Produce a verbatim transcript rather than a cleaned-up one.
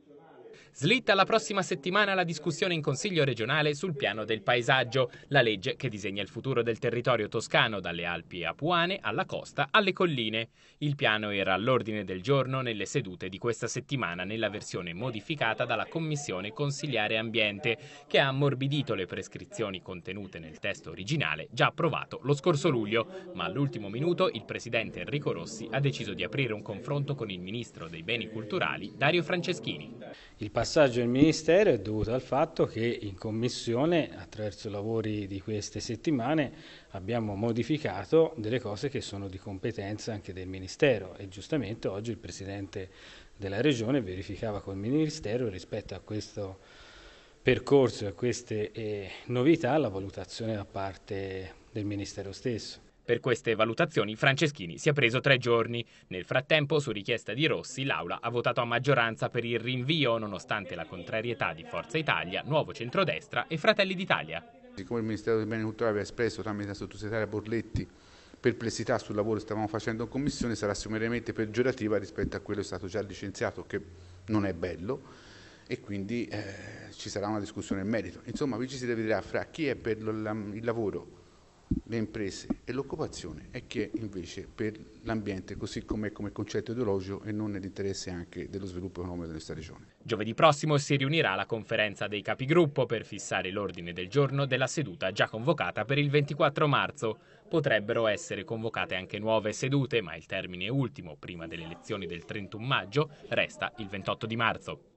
Slitta la prossima settimana la discussione in Consiglio regionale sul piano del paesaggio, la legge che disegna il futuro del territorio toscano dalle Alpi apuane alla costa alle colline. Il piano era all'ordine del giorno nelle sedute di questa settimana nella versione modificata dalla Commissione Consiliare Ambiente, che ha ammorbidito le prescrizioni contenute nel testo originale già approvato lo scorso luglio, ma all'ultimo minuto il presidente Enrico Rossi ha deciso di aprire un confronto con il ministro dei beni culturali Dario Franceschini. Il passaggio del Ministero è dovuto al fatto che in Commissione, attraverso i lavori di queste settimane, abbiamo modificato delle cose che sono di competenza anche del Ministero e giustamente oggi il Presidente della Regione verificava col Ministero rispetto a questo percorso e a queste eh, novità la valutazione da parte del Ministero stesso. Per queste valutazioni Franceschini si è preso tre giorni. Nel frattempo, su richiesta di Rossi, l'Aula ha votato a maggioranza per il rinvio, nonostante la contrarietà di Forza Italia, Nuovo Centrodestra e Fratelli d'Italia. Siccome il Ministero dei Beni Culturali aveva espresso tramite la sottosegretaria Borletti perplessità sul lavoro che stavamo facendo in Commissione, sarà sommariamente peggiorativa rispetto a quello che è stato già licenziato, che non è bello, e quindi eh, ci sarà una discussione in merito. Insomma, qui ci si dividerà fra chi è per il lavoro, le imprese e l'occupazione e chi è invece per l'ambiente così com'è come concetto ideologico e non nell'interesse anche dello sviluppo economico della nostra regione. Giovedì prossimo si riunirà la conferenza dei capigruppo per fissare l'ordine del giorno della seduta già convocata per il ventiquattro marzo. Potrebbero essere convocate anche nuove sedute, ma il termine ultimo, prima delle elezioni del trentuno maggio, resta il ventotto di marzo.